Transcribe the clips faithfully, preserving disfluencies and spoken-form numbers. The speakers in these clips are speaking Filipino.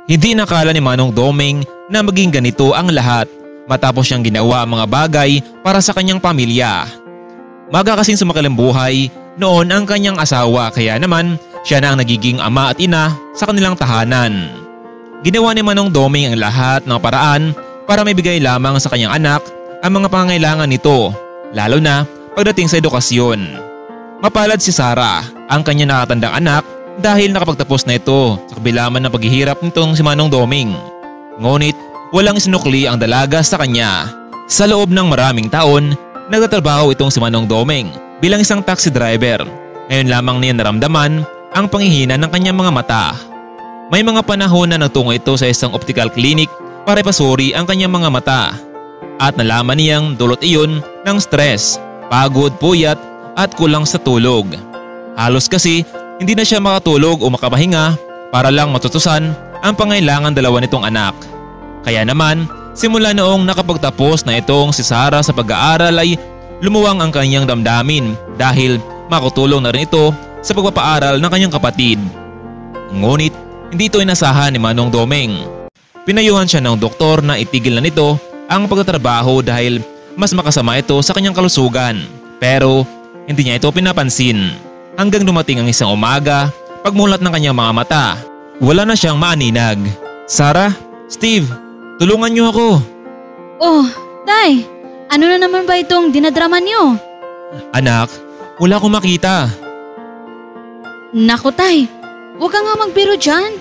Hindi nakala ni Manong Doming na maging ganito ang lahat matapos siyang ginawa ang mga bagay para sa kanyang pamilya. Maga kasing sumakilang buhay noon ang kanyang asawa kaya naman siya na ang nagiging ama at ina sa kanilang tahanan. Ginawa ni Manong Doming ang lahat ng paraan para may bigay lamang sa kanyang anak ang mga pangangailangan nito, lalo na pagdating sa edukasyon. Mapalad si Sarah, ang kanyang nakatandang anak, dahil nakapagtapos na ito sa kabila man ng paghihirap nitong si Manong Doming. Ngunit walang sinukli ang dalaga sa kanya. Sa loob ng maraming taon, nagtatrabaho itong si Manong Doming bilang isang taxi driver. Ngayon lamang niya naramdaman ang panghihina ng kanyang mga mata. May mga panahon na nagtungo ito sa isang optical clinic para ipasuri ang kanyang mga mata. At nalaman niyang dulot iyon ng stress, pagod, puyat at kulang sa tulog. Halos kasi hindi na siya makatulog o makapahinga para lang matutusan ang pangailangan dalawa nitong anak. Kaya naman, simula noong nakapagtapos na itong si Sarah sa pag-aaral ay lumuwang ang kanyang damdamin dahil makatulong na rin ito sa pagpapaaral ng kanyang kapatid. Ngunit hindi ito inasahan ni Manong Doming. Pinayuhan siya ng doktor na itigil na nito ang pagtatrabaho dahil mas makasama ito sa kanyang kalusugan. Pero hindi niya ito pinapansin. Hanggang dumating ang isang umaga, pagmulat ng kanyang mga mata, wala na siyang maaninag. Sarah, Steve, tulungan niyo ako. Oh, Tay, ano na naman ba itong dinadrama niyo? Anak, wala akong makita. Naku Tay, huwag ka nga magbiro dyan.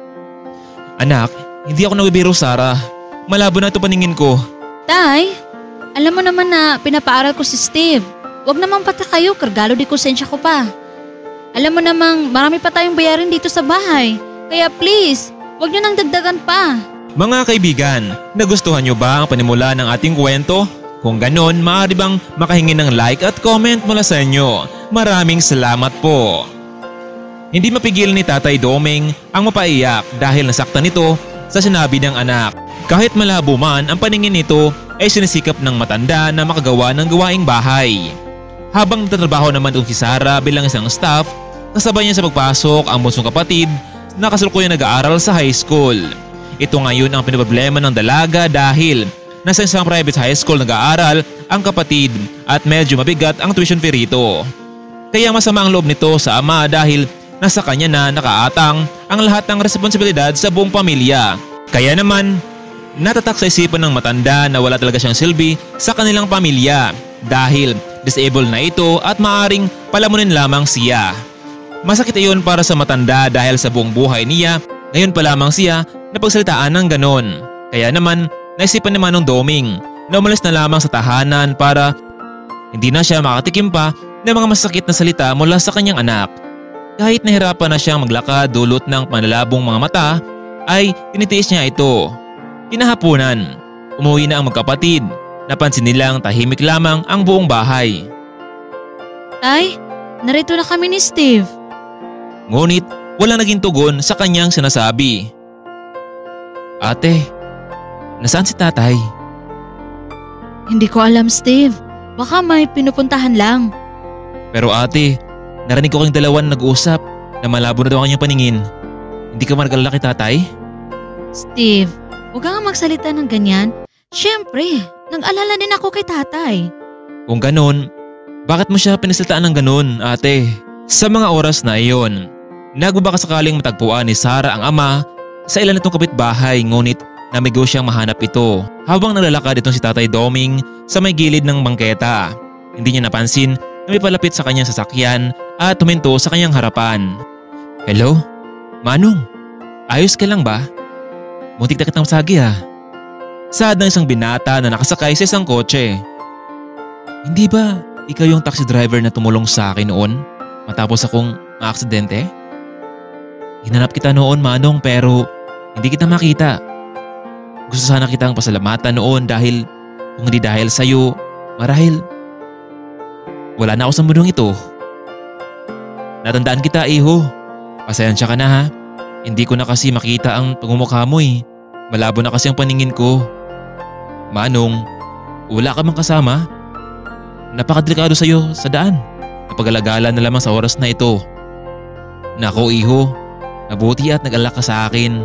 Anak, hindi ako nagbibiro Sarah. Malabo na ito paningin ko. Tay, alam mo naman na pinapaaral ko si Steve. Huwag naman pata kayo, kargalo di konsensya ko pa. Alam mo namang marami pa tayong bayarin dito sa bahay. Kaya please, huwag niyo nang dagdagan pa. Mga kaibigan, nagustuhan niyo ba ang panimula ng ating kwento? Kung ganon, maaari bang makahingi ng like at comment mula sa inyo? Maraming salamat po. Hindi mapigil ni Tatay Doming ang mapaiyak dahil nasaktan ito sa sinabi ng anak. Kahit malabo man ang paningin nito ay sinisikap ng matanda na makagawa ng gawaing bahay. Habang nagtatrabaho naman itong si Sarah bilang isang staff, kasabay niya sa pagpasok ang bunsong kapatid na kasalukuyang nag-aaral sa high school. Ito ngayon ang pinoproblema ng dalaga dahil nasa isang private high school nag-aaral ang kapatid at medyo mabigat ang tuition fee rito. Kaya masama ang loob nito sa ama dahil nasa kanya na nakaatang ang lahat ng responsibilidad sa buong pamilya. Kaya naman, natatak sa isipan ng matanda na wala talaga siyang silbi sa kanilang pamilya dahil disabled na ito at maaring palamunin lamang siya. Masakit iyon para sa matanda dahil sa buong buhay niya, ngayon pa lamang siya napagsalitaan ng ganon. Kaya naman, naisipan ni Manong Doming na umalis na lamang sa tahanan para hindi na siya makatikim pa ng mga masakit na salita mula sa kanyang anak. Kahit nahirapan na siyang maglakad dulot ng panlalabong mga mata, ay tinitiis niya ito. Kinahaponan, umuwi na ang magkapatid. Napansin nilang tahimik lamang ang buong bahay. Tay, narito na kami ni Steve. Ngunit walang naging tugon sa kanyang sinasabi. Ate, nasaan si tatay? Hindi ko alam Steve, baka may pinupuntahan lang. Pero ate, narinig ko kayong dalawan nag-uusap na malabo na daw ang kanyang paningin. Hindi ka man nag-alala kay tatay? Steve, huwag kang magsalita ng ganyan. Siyempre, nag-alala din ako kay tatay. Kung ganon, bakit mo siya pinasalitaan ng ganon, ate? Sa mga oras na iyon, nagbabaka sakaling matagpuan ni Sarah ang ama sa ilan itong kapitbahay ngunit namigo siyang mahanap ito habang naglalakad itong si Tatay Doming sa may gilid ng bangketa. Hindi niya napansin na may palapit sa kanyang sasakyan at tuminto sa kanyang harapan. Hello? Manong? Ayos ka lang ba? Muntik na kitang masagi ha. Saad ng isang binata na nakasakay sa isang kotse. Hindi ba ikaw yung taxi driver na tumulong sa akin noon matapos akong maaksidente? Hinanap kita noon Manong pero hindi kita makita. Gusto sana kitang pasalamatan noon dahil kung hindi dahil sa'yo, marahil wala na ako sa mundong ito. Natandaan kita iho. Pasensya ka na ha. Hindi ko na kasi makita ang pagmumukha mo eh. Malabo na kasi ang paningin ko. Manong, wala ka mang kasama? Napakadelikado sa'yo sa daan. Napag-alagala na lamang sa oras na ito. Nako iho, mabuti at nag-alala ka sa akin.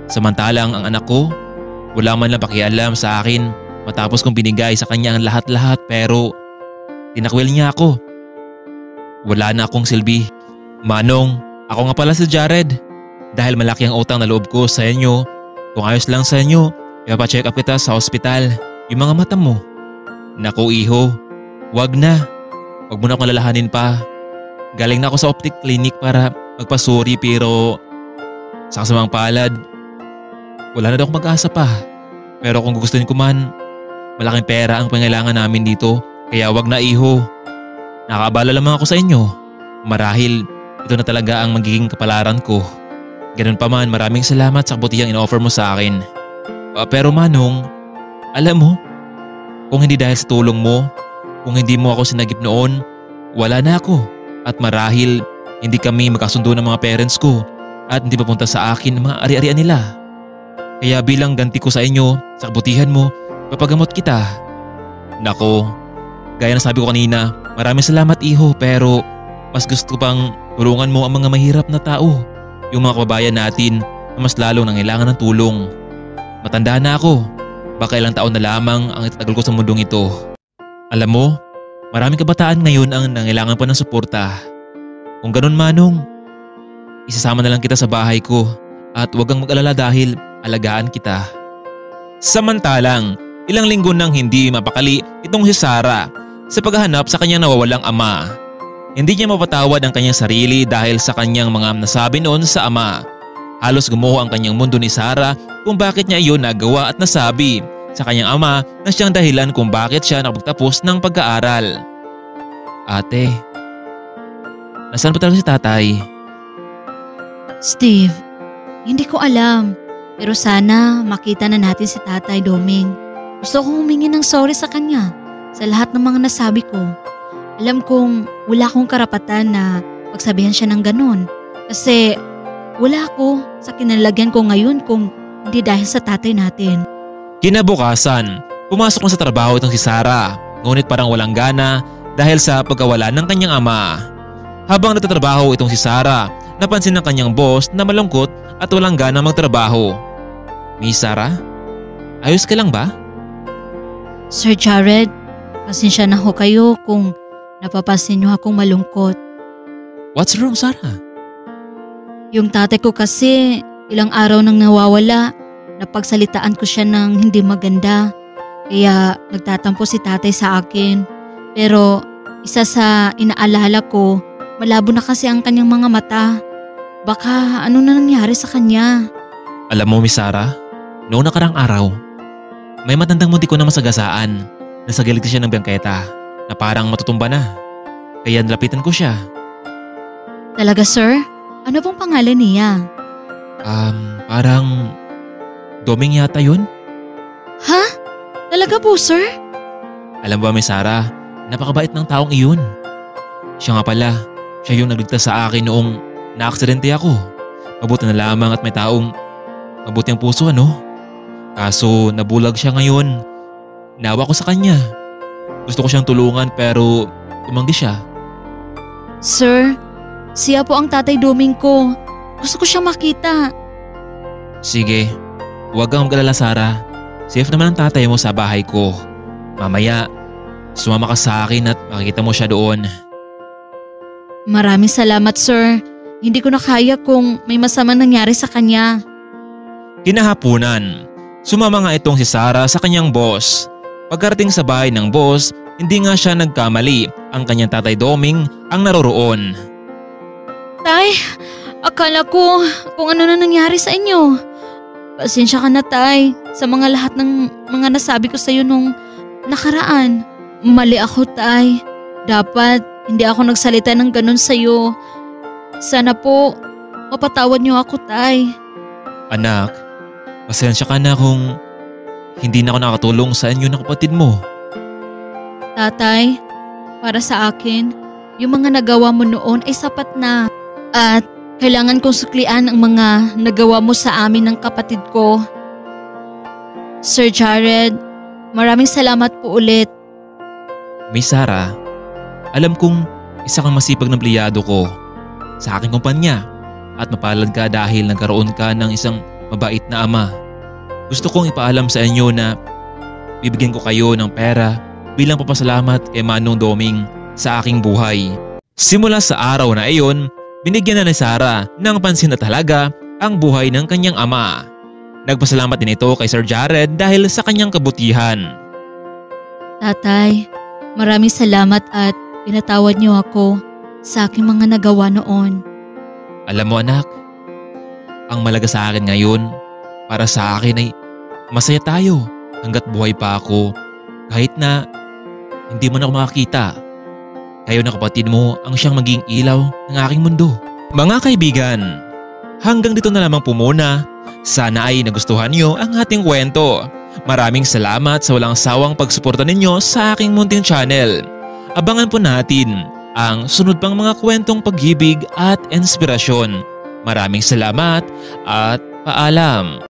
Samantalang ang anak ko, wala man lang pakialam sa akin matapos kong binigay sa kanya ang lahat-lahat pero tinakwil niya ako. Wala na akong silbi. Manong, ako nga pala si Jared. Dahil malaki ang utang na loob ko sa inyo, kung ayos lang sa inyo, ipapacheck up kita sa ospital, yung mga mata mo. Naku iho, wag na. Wag mo na akong lalahanin pa. Galing na ako sa optic clinic para magpasuri pero sa kasamang palad, wala na daw akong mag-asa pa. Pero kung gugustuhin ko man, malaking pera ang pangailangan namin dito, kaya wag na iho. Nakaabala lamang ako sa inyo. Marahil ito na talaga ang magiging kapalaran ko. Ganun pa man, maraming salamat sa kabutihang in-offer mo sa akin. Uh, pero Manong, alam mo, kung hindi dahil sa tulong mo, kung hindi mo ako sinagip noon, wala na ako. At marahil hindi kami magkasundo ng mga parents ko at hindi papunta sa akin ang mga ari-arian nila. Kaya bilang ganti ko sa inyo, sa kabutihan mo, papagamot kita. Nako, gaya ng sabi ko kanina, maraming salamat iho pero mas gusto ko pang tulungan mo ang mga mahirap na tao. Yung mga kababayan natin na mas lalong nangailangan ng tulong. Matanda na ako. Baka ilang taon na lamang ang itagal ko sa mundong ito. Alam mo, maraming kabataan ngayon ang nangailangan pa ng suporta. Kung ganun Manong, isasama na lang kita sa bahay ko at huwag kang mag-alala dahil alagaan kita. Samantalang, ilang linggo nang hindi mapakali itong si Sarah sa paghahanap sa kanyang nawawalang ama. Hindi niya mapatawad ang kanyang sarili dahil sa kanyang mga nasabi noon sa ama. Halos gumuho ang kanyang mundo ni Sarah kung bakit niya iyon nagawa at nasabi sa kanyang ama na siyang dahilan kung bakit siya nakapagtapos ng pag-aaral. Ate, nasaan pa talaga si tatay? Steve, hindi ko alam. Pero sana makita na natin si Tatay Doming. Gusto kong humingi ng sorry sa kanya sa lahat ng mga nasabi ko. Alam kong wala akong karapatan na pagsabihan siya ng ganun. Kasi wala ako sa kinalagyan ko ngayon kung hindi dahil sa tatay natin. Kinabukasan, pumasok na sa trabaho itong si Sarah. Ngunit parang walang gana dahil sa pagkawala ng kanyang ama. Habang nagtatrabaho itong si Sarah, napansin ng kanyang boss na malungkot at walang gana magtrabaho. Miss Sarah, ayos ka lang ba? Sir Jared, pasensya na ho kayo kung napapansin niyo akong malungkot. What's wrong, Sarah? Yung tatay ko kasi ilang araw nang nawawala. Napagsalitaan ko siya ng hindi maganda. Kaya nagtatampo si tatay sa akin. Pero isa sa inaalala ko, malabo na kasi ang kanyang mga mata. Baka ano na nangyari sa kanya. Alam mo, Miss Sarah, noong nakarang araw, may matandang mundi ko na masagasaan. Nasa gilid siya ng bangketa na parang matutumba na. Kaya nalapitan ko siya. Talaga sir? Ano pong pangalan niya? Um, parang Doming yata yun? Ha? Talaga po sir? Alam ba Miss Sarah, napakabait ng taong iyon. Siya nga pala, siya yung nagligtas sa akin noong naaksidente ako. Mabuti na lamang at may taong mabuti ang puso ano. Kaso nabulag siya ngayon. Nawa ko sa kanya. Gusto ko siyang tulungan pero tumanggi siya. Sir, siya po ang Tatay Doming ko. Gusto ko siyang makita. Sige, huwag kang mag-alala Sarah. Safe naman ang tatay mo sa bahay ko. Mamaya, sumama ka sa akin at makikita mo siya doon. Maraming salamat sir. Hindi ko na kaya kung may masama nangyari sa kanya. Kinahapunan, sumama nga itong si Sarah sa kanyang boss. Pagkarating sa bahay ng boss, hindi nga siya nagkamali. Ang kanyang Tatay Doming ang naroroon. Tay, akala ko kung ano na nangyari sa inyo. Pasensya ka na tay sa mga lahat ng mga nasabi ko sa iyo nung nakaraan. Mali ako tay. Dapat hindi ako nagsalita ng ganun sa iyo. Sana po mapatawad niyo ako tay. Anak, pasensya ka na kung hindi na ako nakatulong sa inyo ng kapatid mo. Tatay, para sa akin, yung mga nagawa mo noon ay sapat na. At kailangan kong suklian ang mga nagawa mo sa amin ng kapatid ko. Sir Jared, maraming salamat po ulit. Miss Sarah, alam kong isa kang masipag na empleyado ko sa aking kumpanya at mapalad ka dahil nagkaroon ka ng isang mabait na ama. Gusto kong ipaalam sa inyo na bibigyan ko kayo ng pera bilang papasalamat kay Manong Doming sa aking buhay. Simula sa araw na iyon, binigyan na ni Sarah ng pansin na talaga ang buhay ng kanyang ama. Nagpasalamat din ito kay Sir Jared dahil sa kanyang kabutihan. Tatay, maraming salamat at pinatawad niyo ako sa aking mga nagawa noon. Alam mo anak, ang malaga sa akin ngayon, para sa akin ay masaya tayo hanggat buhay pa ako kahit na hindi mo na ako makakita. Kayo na kapatid mo ang siyang maging ilaw ng aking mundo. Mga kaibigan, hanggang dito na lamang po muna. Sana ay nagustuhan niyo ang ating kwento. Maraming salamat sa walang sawang pagsuporta ninyo sa aking munting channel. Abangan po natin ang sunod pang mga kwentong pag-ibig at inspirasyon. Maraming salamat at paalam.